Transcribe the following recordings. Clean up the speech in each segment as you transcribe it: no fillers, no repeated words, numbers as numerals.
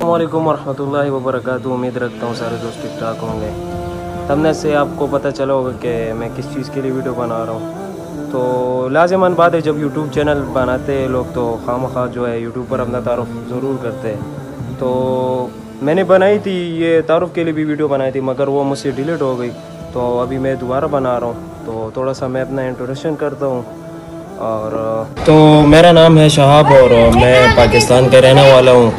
अस्सलामुअलैकुम वरहमतुल्लाहि वबरकातुहू। उम्मीद रखता हूँ सारे दोस्त ठीक ठाक होंगे। तबने से आपको पता चला होगा कि मैं किस चीज़ के लिए वीडियो बना रहा हूँ। तो लाज़िमन बात है, जब यूट्यूब चैनल बनाते हैं लोग तो खामखा जो है यूट्यूब पर अपना तारुफ ज़रूर करते हैं। तो मैंने बनाई थी ये तारुफ के लिए भी वीडियो बनाई थी, मगर वो मुझसे डिलीट हो गई। तो अभी मैं दोबारा बना रहा हूँ। तो थोड़ा सा मैं अपना इंट्रोडक्शन करता हूँ। और तो मेरा नाम है शहाब और मैं पाकिस्तान का रहने वाला हूँ।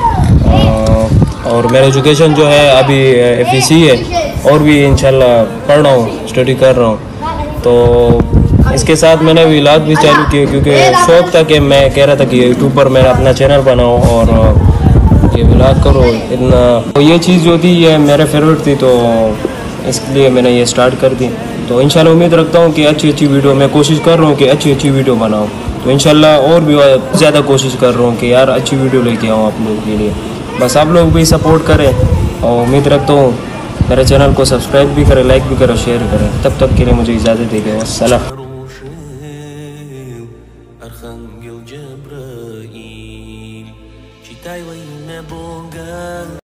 और मेरा एजुकेशन जो है अभी FEC है, और भी इंशाल्लाह पढ़ रहा हूँ, स्टडी कर रहा हूँ। तो इसके साथ मैंने व्लॉग भी चालू किए, क्योंकि शौक़ था कि मैं कह रहा था कि यूट्यूब पर मैं अपना चैनल बनाऊँ और ये व्लॉग करो। इतना तो ये चीज़ जो थी ये मेरे फेवरेट थी, तो इसलिए मैंने ये स्टार्ट कर दी। तो इंशाल्लाह उम्मीद रखता हूँ कि अच्छी वीडियो, मैं कोशिश कर रहा हूँ कि अच्छी वीडियो बनाऊँ। तो इंशाल्लाह और भी ज़्यादा कोशिश कर रहा हूँ कि यार अच्छी वीडियो लेके आऊँ आप लोगों के लिए। बस आप लोग भी सपोर्ट करें और उम्मीद रखता हूँ मेरे चैनल को सब्सक्राइब भी करें, लाइक भी करें, शेयर करें। तब तक के लिए मुझे इजाज़त दीजिए। अस्सलाम।